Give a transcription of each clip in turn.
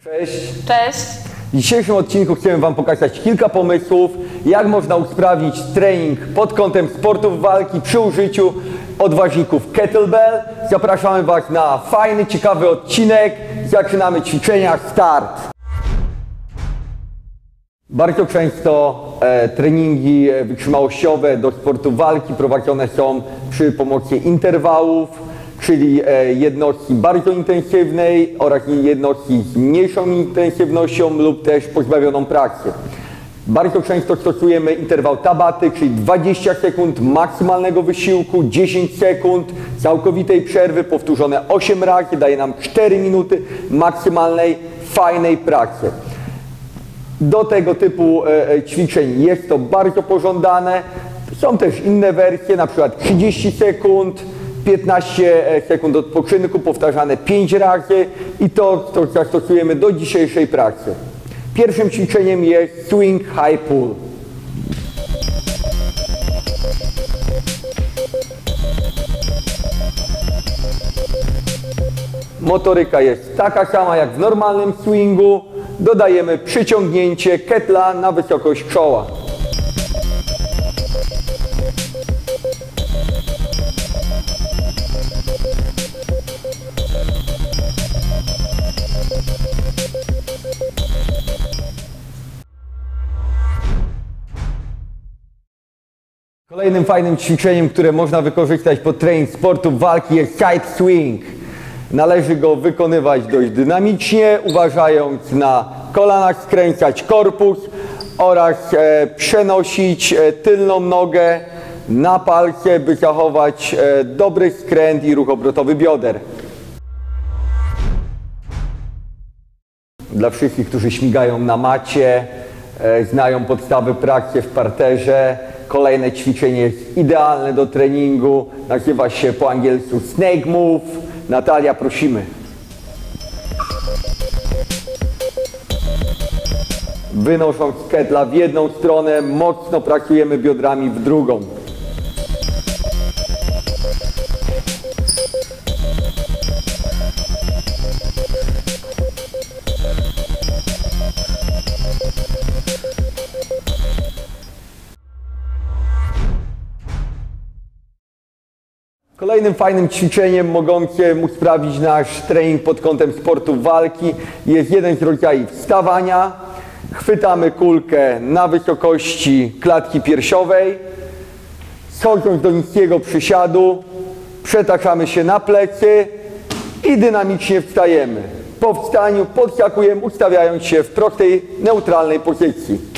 Cześć! Cześć! W dzisiejszym odcinku chciałem Wam pokazać kilka pomysłów, jak można usprawnić trening pod kątem sportów walki przy użyciu odważników kettlebell. Zapraszamy Was na fajny, ciekawy odcinek. Zaczynamy ćwiczenia, start! Bardzo często treningi wytrzymałościowe do sportu walki prowadzone są przy pomocy interwałów, czyli jednostki bardzo intensywnej oraz jednostki z mniejszą intensywnością lub też pozbawioną pracy. Bardzo często stosujemy interwał Tabaty, czyli 20 sekund maksymalnego wysiłku, 10 sekund całkowitej przerwy, powtórzone 8 razy, daje nam 4 minuty maksymalnej, fajnej pracy. Do tego typu ćwiczeń jest to bardzo pożądane. Są też inne wersje, na przykład 30 sekund, 15 sekund odpoczynku, powtarzane 5 razy i to zastosujemy do dzisiejszej pracy. Pierwszym ćwiczeniem jest swing high pull. Motoryka jest taka sama jak w normalnym swingu. Dodajemy przyciągnięcie kettla na wysokość czoła. Kolejnym fajnym ćwiczeniem, które można wykorzystać pod trening sportów walki, jest side swing. Należy go wykonywać dość dynamicznie, uważając na kolanach, skręcać korpus oraz przenosić tylną nogę na palce, by zachować dobry skręt i ruch obrotowy bioder. Dla wszystkich, którzy śmigają na macie, znają podstawy pracy w parterze, kolejne ćwiczenie jest idealne do treningu. Nazywa się po angielsku Snake Move. Natalia, prosimy. Wynosząc kettla w jedną stronę, mocno pracujemy biodrami w drugą. Kolejnym fajnym ćwiczeniem mogącym usprawnić nasz trening pod kątem sportu walki jest jeden z rodzajów wstawania. Chwytamy kulkę na wysokości klatki piersiowej, schodząc do niskiego przysiadu, przetaczamy się na plecy i dynamicznie wstajemy. Po wstaniu podskakujemy, ustawiając się w prostej, neutralnej pozycji.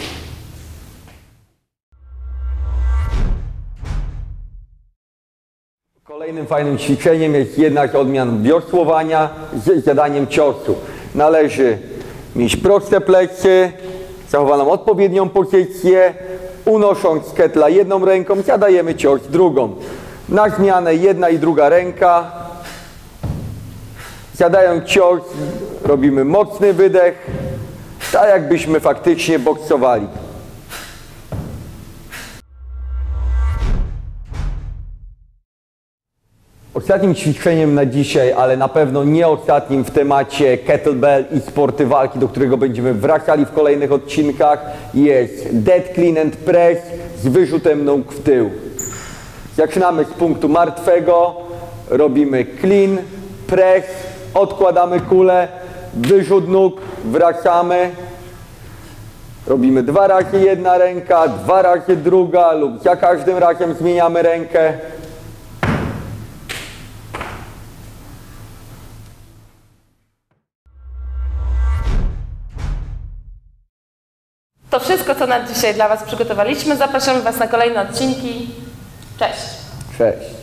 Kolejnym fajnym ćwiczeniem jest jedna z odmian wiosłowania z zadaniem ciosu. Należy mieć proste plecy, zachowaną odpowiednią pozycję, unosząc kettla jedną ręką, zadajemy cios drugą. Na zmianę jedna i druga ręka. Zadając cios, robimy mocny wydech, tak jakbyśmy faktycznie boksowali. Ostatnim ćwiczeniem na dzisiaj, ale na pewno nie ostatnim w temacie kettlebell i sporty walki, do którego będziemy wracali w kolejnych odcinkach, jest dead clean and press z wyrzutem nóg w tył. Zaczynamy z punktu martwego, robimy clean, press, odkładamy kulę, wyrzut nóg, wracamy. Robimy 2 razy jedna ręka, 2 razy druga lub za każdym razem zmieniamy rękę. To wszystko, co na dzisiaj dla Was przygotowaliśmy. Zapraszamy Was na kolejne odcinki. Cześć! Cześć!